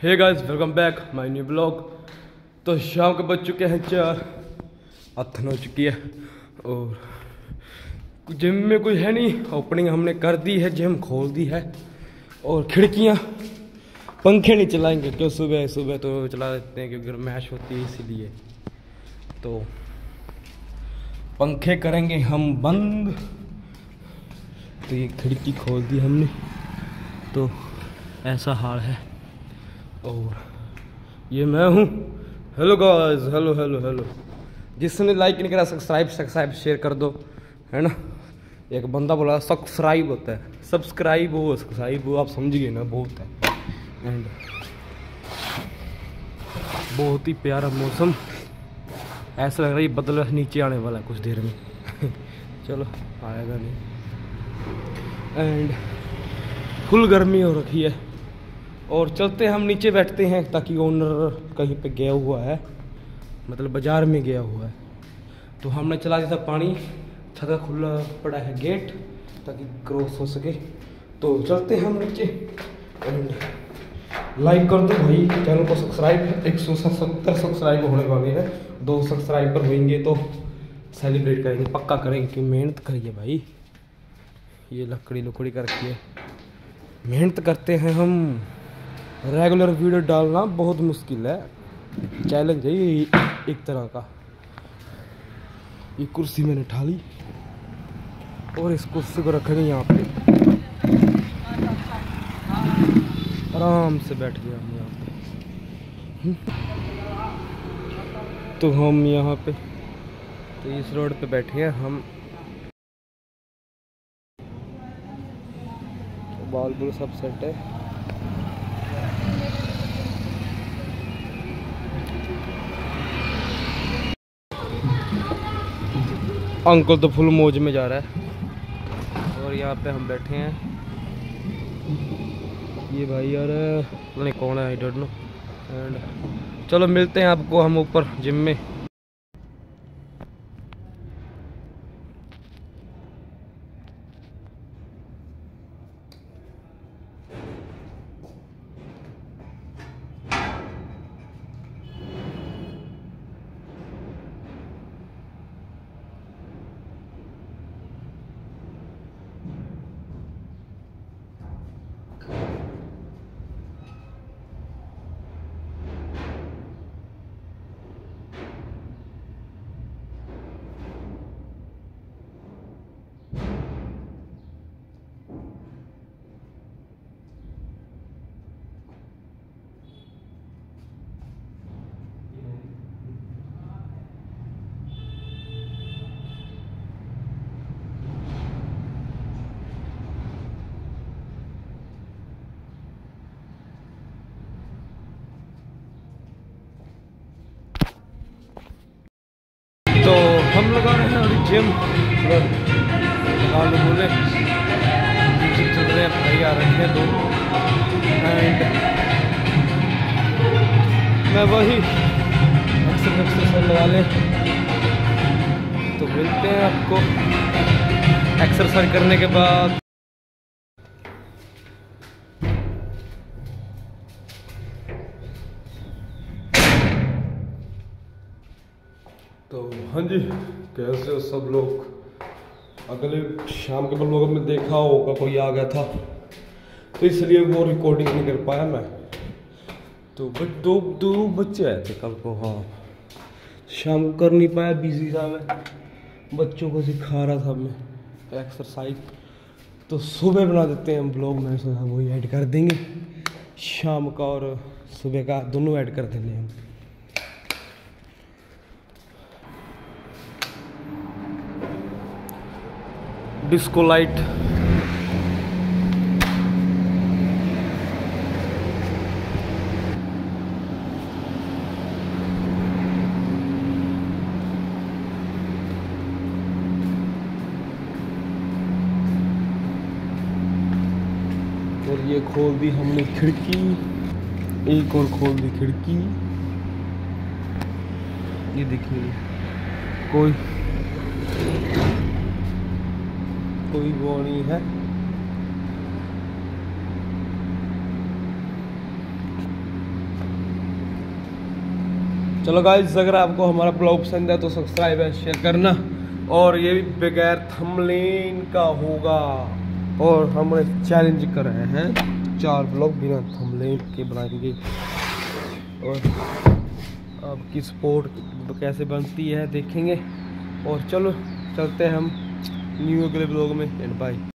Hey guys, welcome back my new blog. तो शाम के बज चुके हैं 4, अथन हो चुकी है और जिम में कोई है नहीं। ओपनिंग हमने कर दी है, जिम खोल दी है और खिड़कियां, पंखे नहीं चलाएंगे क्यों, सुबह सुबह तो चला देते हैं क्योंकि गर्माइश होती है इसीलिए। तो पंखे करेंगे हम बंद। तो ये खिड़की खोल दी हमने, तो ऐसा हाल है। और ये मैं हूँ। Hello guys, hello hello hello. जिसने लाइक नहीं करा सब्सक्राइब शेयर कर दो, है ना। एक बंदा बोला सब्सक्राइब होता है, सब्सक्राइब हो आप समझ गए ना, बहुत है। एंड बहुत ही प्यारा मौसम, ऐसा लग रहा है ये बदल नीचे आने वाला है कुछ देर में। चलो आएगा नहीं। एंड फुल गर्मी हो रखी है और चलते हम नीचे बैठते हैं ताकि ओनर कहीं पे गया हुआ है, मतलब बाज़ार में गया हुआ है। तो हमने चला दिया था पानी, छत खुला पड़ा है गेट ताकि क्रॉस हो सके। तो चलते हैं हम नीचे। एंड लाइक कर दो भाई, चैनल को सब्सक्राइब। 170 सब्सक्राइब होने वाले हैं, 2 सब्सक्राइबर होंगे तो सेलिब्रेट करेंगे, पक्का करेंगे कि मेहनत करिए भाई। ये लकड़ी करके है, मेहनत करते हैं हम। रेगुलर वीडियो डालना बहुत मुश्किल है, चैलेंज है ये एक तरह का। ये कुर्सी मैंने उठा ली और इस कुर्सी को रखेंगे यहाँ पे, आराम से बैठ गया हम यहाँ पे। तो हम यहाँ पे, तो इस रोड पे बैठे हैं हम। बाल बुल सब सेट है। अंकल तो फुल मौज में जा रहा है और यहाँ पे हम बैठे हैं। ये भाई यार पता नहीं कौन है, आई डोंट नो। एंड चलो मिलते हैं आपको हम ऊपर जिम में। तो हम लगा रहे हैं अभी जिम, बोले चल रहे हैं भाई, आ रखे हैं 2। एंड मैं वही एक्सरसाइज लगा लें। तो मिलते हैं आपको एक्सरसाइज करने के बाद। तो हाँ जी, कैसे हो सब लोग। अगले शाम के ब्लॉग में देखा होगा कोई आ गया था तो इसलिए वो रिकॉर्डिंग नहीं कर पाया मैं। तो बट दो बच्चे आए थे कल को। हाँ, शाम को कर नहीं पाया, बिजी था मैं, बच्चों को सिखा रहा था मैं एक्सरसाइज। तो सुबह बना देते हैं हम ब्लॉग, में सोचा वही ऐड कर देंगे, शाम का और सुबह का दोनों ऐड कर देंगे हम। डिस्को लाइट, और ये खोल दी हमने खिड़की, एक और खोल दी खिड़की। ये देखिए कोई वो नहीं है। चलो गाइस, अगर आपको हमारा ब्लॉग पसंद है तो सब्सक्राइब एंड शेयर करना। और ये भी बगैर थंबनेल का होगा। और हमने चैलेंज कर रहे हैं 4 ब्लॉग बिना थंबनेल के बनाएंगे। और आपकी सपोर्ट कैसे बनती है देखेंगे। और चलो चलते हैं हम न्यू अगले ब्लॉग में। And bye.